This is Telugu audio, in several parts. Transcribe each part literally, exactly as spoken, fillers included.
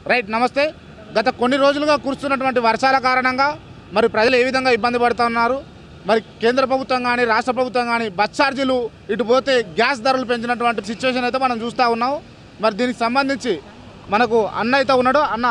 రైట్ నమస్తే. గత కొన్ని రోజులుగా కురుస్తున్నటువంటి వర్షాల కారణంగా మరి ప్రజలు ఏ విధంగా ఇబ్బంది పడుతున్నారు, మరి కేంద్ర ప్రభుత్వం కానీ రాష్ట్ర ప్రభుత్వం కానీ బస్ ఛార్జీలు ఇటు పోతే గ్యాస్ ధరలు పెంచినటువంటి సిచ్యువేషన్ అయితే మనం చూస్తూ ఉన్నాం. మరి దీనికి సంబంధించి మనకు అన్న అయితే ఉన్నాడు. అన్న,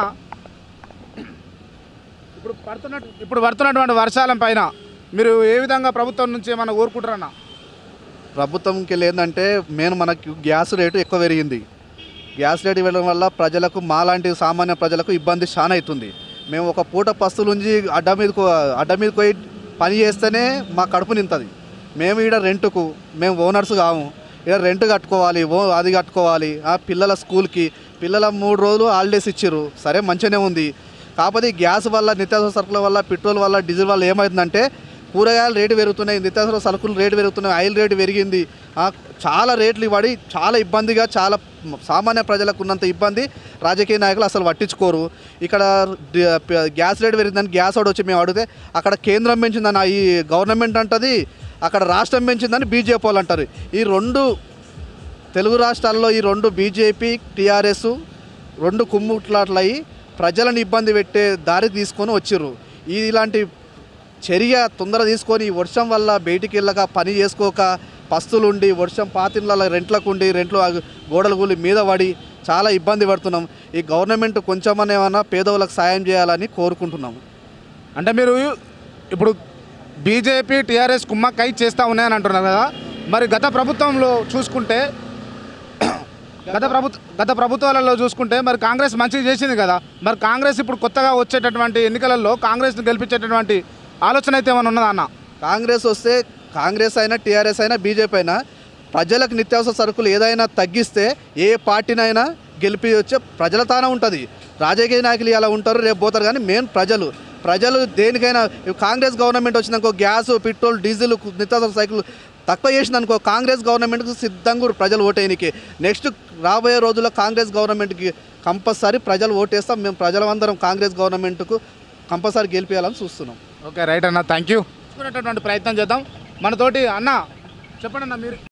ఇప్పుడు పడుతున్న ఇప్పుడు పడుతున్నటువంటి వర్షాల పైన మీరు ఏ విధంగా ప్రభుత్వం నుంచి ఏమైనా కోరుకుంటారన్న? ప్రభుత్వంకి ఏంటంటే మెయిన్ మనకి గ్యాస్ రేటు ఎక్కువ పెరిగింది. గ్యాస్ రేటు ఇవ్వడం వల్ల ప్రజలకు మాలాంటి సామాన్య ప్రజలకు ఇబ్బంది చాలా అవుతుంది. మేము ఒక పూట పస్తులు ఉంచి అడ్డ మీదకు అడ్డ మీదకి పోయి పని చేస్తేనే మా కడుపు నింతది. మేము ఈడ రెంట్కు మేము ఓనర్స్ కాము, ఇక్కడ రెంట్ కట్టుకోవాలి, ఓ అది కట్టుకోవాలి. ఆ పిల్లల స్కూల్కి పిల్లల మూడు రోజులు హాలిడేస్ ఇచ్చారు, సరే మంచిగానే ఉంది. కాకపోతే గ్యాస్ వల్ల, నిత్యావసర సరుకుల వల్ల, పెట్రోల్ వల్ల, డీజిల్ వల్ల ఏమవుతుందంటే కూరగాయలు రేటు పెరుగుతున్నాయి, నిత్యావసర సరుకులు రేటు పెరుగుతున్నాయి, ఆయిల్ రేటు పెరిగింది. చాలా రేట్లు పడి చాలా ఇబ్బందిగా, చాలా సామాన్య ప్రజలకు ఉన్నంత ఇబ్బంది రాజకీయ నాయకులు అసలు పట్టించుకోరు. ఇక్కడ గ్యాస్ రేటు పెరిగిందని గ్యాస్ వాడు వచ్చి మేము అడిగితే అక్కడ కేంద్రం పెంచిందని ఈ గవర్నమెంట్ అంటది, అక్కడ రాష్ట్రం పెంచిందని బీజేపీ వాళ్ళు అంటారు. ఈ రెండు తెలుగు రాష్ట్రాల్లో ఈ రెండు బీజేపీ టీఆర్ఎస్ రెండు కుమ్ముట్లాట్లయి ప్రజలను ఇబ్బంది పెట్టే దారి తీసుకొని వచ్చిర్రు. ఇలాంటి చర్య తొందర తీసుకొని వర్షం వల్ల బయటికి వెళ్ళక పని చేసుకోక పస్తులుండి వర్షం పాతిళ్ళ రెంట్లకు ఉండి రెంట్లు గోడలు కూలి మీద పడి చాలా ఇబ్బంది పడుతున్నాం. ఈ గవర్నమెంట్ కొంచెమనే ఏమన్నా పేదవాళ్ళకి సాయం చేయాలని కోరుకుంటున్నాము. అంటే మీరు ఇప్పుడు బీజేపీ టీఆర్ఎస్ కుమ్మక్కై చేస్తూ ఉన్నాయని అంటున్నారు కదా, మరి గత ప్రభుత్వంలో చూసుకుంటే గత ప్రభుత్వ గత ప్రభుత్వాలలో చూసుకుంటే మరి కాంగ్రెస్ మంచిగా చేసింది కదా, మరి కాంగ్రెస్ ఇప్పుడు కొత్తగా వచ్చేటటువంటి ఎన్నికలలో కాంగ్రెస్ని గెలిపించేటటువంటి ఆలోచన అయితే ఏమైనా ఉన్నదా అన్న? కాంగ్రెస్ వస్తే కాంగ్రెస్ అయినా టీఆర్ఎస్ అయినా బీజేపీ అయినా ప్రజలకు నిత్యావసర సరుకులు ఏదైనా తగ్గిస్తే ఏ పార్టీనైనా గెలిపి వచ్చే ప్రజల తానే ఉంటుంది. రాజకీయ నాయకులు ఇలా ఉంటారు, రేపు పోతారు, కానీ మెయిన్ ప్రజలు ప్రజలు దేనికైనా కాంగ్రెస్ గవర్నమెంట్ వచ్చినాకో గ్యాస్, పెట్రోల్, డీజిల్, నిత్యావసర సరుకులు తక్కువ చేసిందనుకో కాంగ్రెస్ గవర్నమెంట్కి సిద్ధంగా ప్రజలు ఓటేయనికి. నెక్స్ట్ రాబోయే రోజుల్లో కాంగ్రెస్ గవర్నమెంట్కి కంపల్సరీ ప్రజలు ఓటేస్తాం. మేము ప్రజలందరం కాంగ్రెస్ గవర్నమెంట్కు కంపల్సరీ గెలిపించాలని చూస్తున్నాం. ఓకే రైట్ అన్న, థ్యాంక్ యూ. ప్రయత్నం చేద్దాం. మనతోటి అన్న చెప్పండి అన్న మీరు.